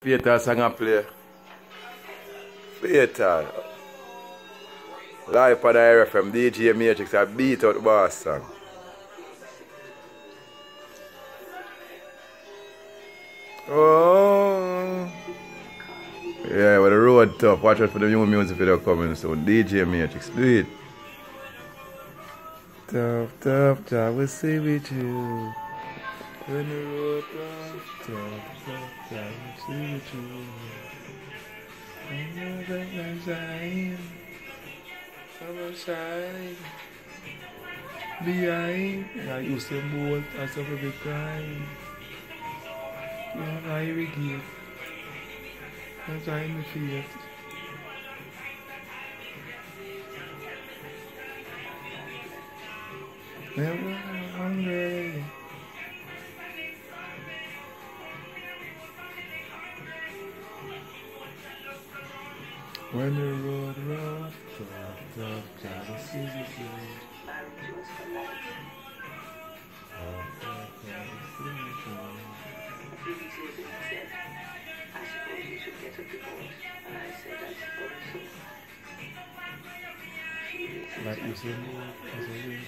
Fatal song I play. Fatal. Live on the RFM, DJ Matrix, I beat out the boss song. Oh. Yeah, but the road tough. Watch out for the new music video coming soon. DJ Matrix, do it. Tough, tough, I will stay with you. When the road tough, tough, tough, I will stay with you. I know that I'm shining. I'm shining. Behind, I used to bolt, I suffer the crime. You know, I regret. I'm trying to feel it. Never hungry. When the road rough, tough, tough, gotta see the good. I suppose you should get a divorce. And I said, I suppose so. Like you said, as a real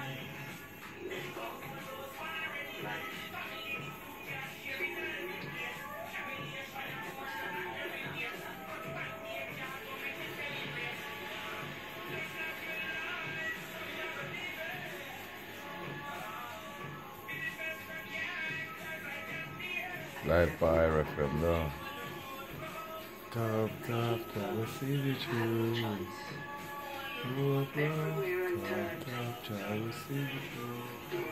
Live fire FM now. Top, top, I see the truth. Top, top, I see the truth.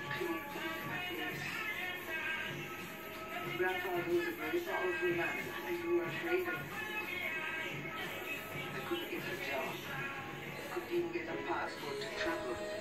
Grandfather was a very powerful man, and you were afraid of him. I couldn't get a job. I couldn't even get a passport to travel.